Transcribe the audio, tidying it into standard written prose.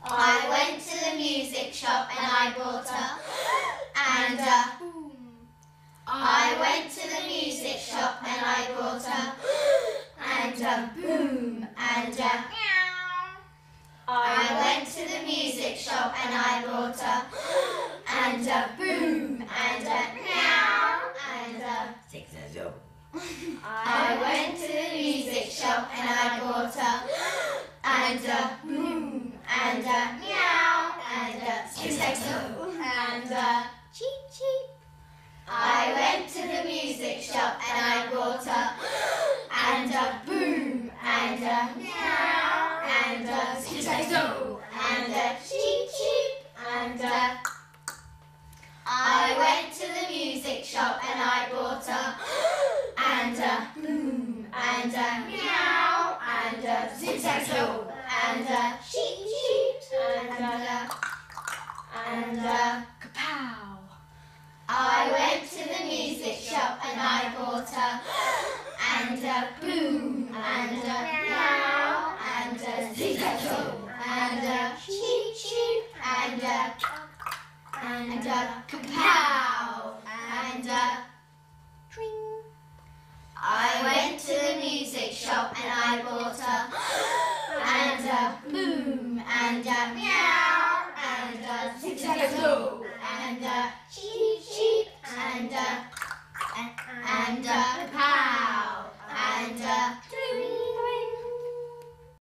I went to the music shop and I bought a and I went to the music shop and I bought a and a boom and a meow. I went to the music shop and I bought a and a boom and a meow and a zigzag. I went to the music shop and I bought a and a boom and a meow and a zigzag and a cheep cheep. I went to the music shop and I bought a and a boom and a meow and a zigzag and a cheep cheep and a. I went to the music shop and I bought a and a boom and a meow and a zigzag and a cheep cheep and a kapow. I went to the music shop and I bought a and a boom and a meow and a zigzag and a cheep cheep and a kapow and a tring. I went to the music shop and I bought a and a boom and a meow and a zigzag and a cheep cheep and a kapow and a